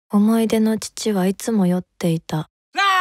思い出の父はいつも酔っていた。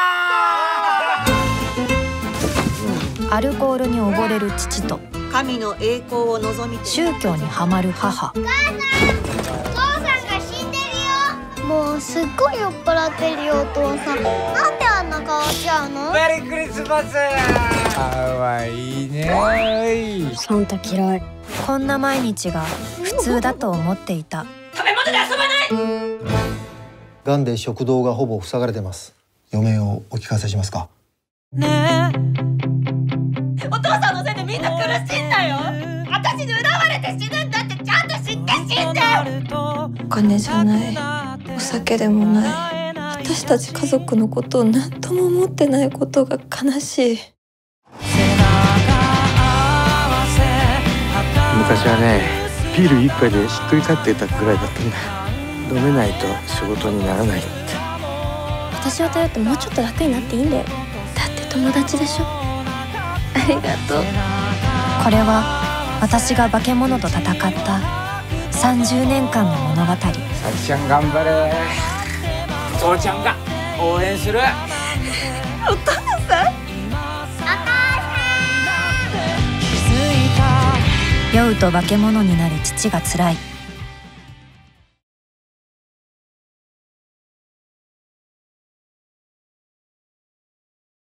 アルコールに溺れる父と神の栄光を望みて宗教にはまる母。 お父さんが死んでるよ。もうすっごい酔っ払ってるよお父さん。なんであんな顔しちゃうの？ メリークリスマス。かわいいね。 サンタ嫌い。 こんな毎日が普通だと思っていた。 食べ物で遊ばない。 がんで食道がほぼ塞がれてます。余命をお聞かせしますか？ ねえ、お父さんのせいでみんな苦しいんだよ。私に恨まれて死ぬんだってちゃんと知って死んでよ。 お金じゃない、お酒でもない、私たち家族のことを何とも思ってないことが悲しい。 昔はね、ビール一杯でしっくり立っていたくらいだったんだ。飲めないと仕事にならないって。 私を頼ってもうちょっと楽になっていいんだよ。だって友達でしょ。ありがとう。 これは私が化け物と戦った30年間の物語。 さきちゃん頑張れ。父ちゃんが応援する。 お父さん。 酔うと化け物になる父がつらい。